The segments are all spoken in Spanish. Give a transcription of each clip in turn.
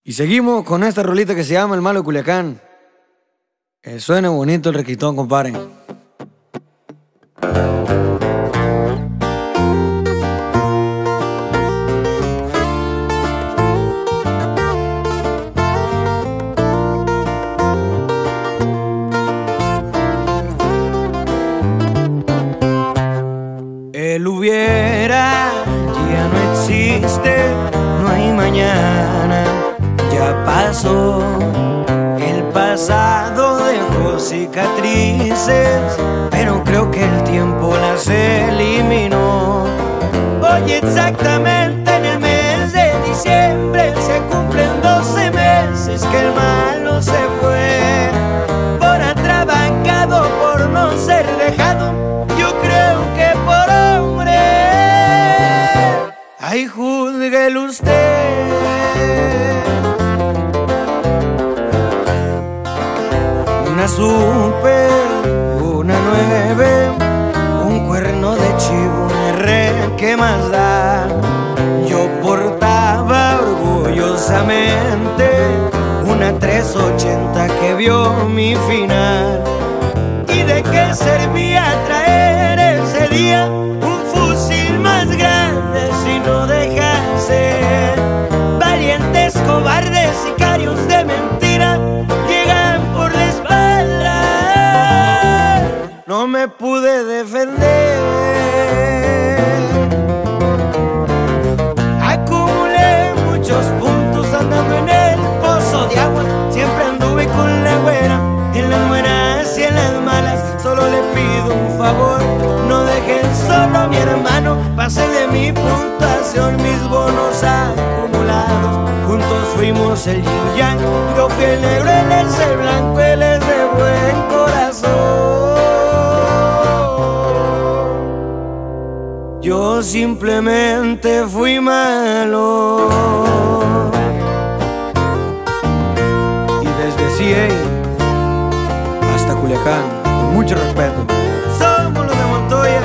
Y seguimos con esta rolita que se llama El Malo de Culiacán. Suena bonito el requitón, compadre. El hubiera ya no existe, no hay mañana, ya pasó. El pasado dejó cicatrices, pero creo que el tiempo las eliminó. Hoy exactamente en el mes de diciembre se cumplen 12 meses que el malo se fue. Por atrabancado, por no ser dejado, yo creo que por hombre. Ay, júzguelo usted. Una super, una 9, un cuerno de chivo, un R, ¿qué más da? Yo portaba orgullosamente una 380 que vio mi final. ¿Y de qué servía traer ese día un fusil más grande si no dejan ser? Valientes, cobardes, sicarios de mentira llegan por la espalda. No me pude defender. Acumulé muchos puntos andando en el pozo de agua. Siempre anduve con la güera, en las buenas y en las malas. Solo le pido un favor, no dejen solo a mi hermano. Pásenle mi puntuación, mis bonos acumulados. Juntos fuimos el yin yang. Yo fui el negro, él es el blanco, él es de buen corazón. Yo simplemente fui malo. Y desde CA hasta Culiacán, con mucho respeto, somos los de Montoya.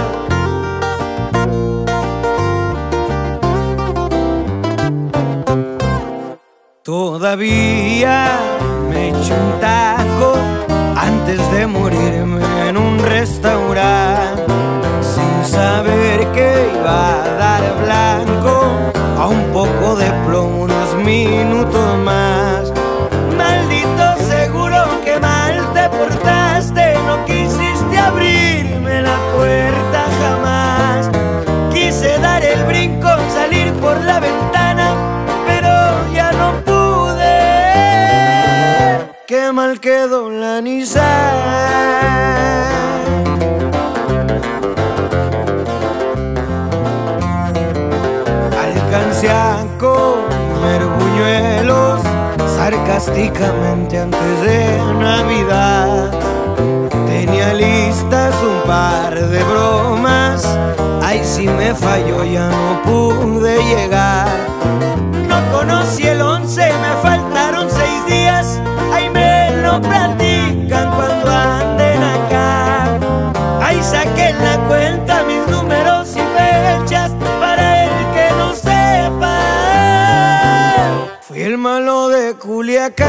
Todavía me eché un taco antes de morirme en un restaurante, sin saber que iba a dar blanco a un poco de plomo unos minutos más. Maldito seguro que mal te portaste, no quisiste abrirme la puerta jamás. Quise dar el brinco, salir por la ventana, pero ya no pude. Qué mal quedó la Nissan. Alcancé a comer buñuelos sarcásticamente antes de Navidad. Tenía listas un par de bromas, ay, si me falló ya no pude llegar. No conocí el 11, me faltaron 6 días, ay, me lo platican cuando anden acá. Ay, saqué en la cuenta mis números y fechas para el que no sepa. Fui el malo de Culiacán.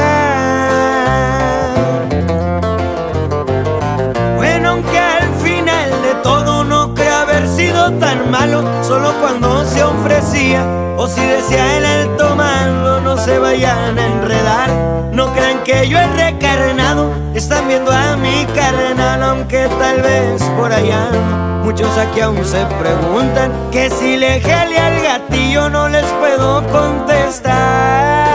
Bueno, aunque al final de todo no creo haber sido tan malo, solo cuando se ofrecía o si decía el alto mando. No se vayan a enredar, no crean que yo he recarnado. Están viendo a mi carnal, aunque tal vez por allá muchos aquí aún se preguntan que si le jale al gatillo no les puedo contestar.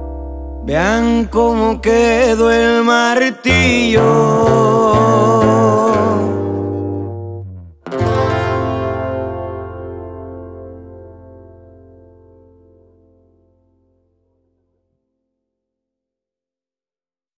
Vean cómo quedó el martillo.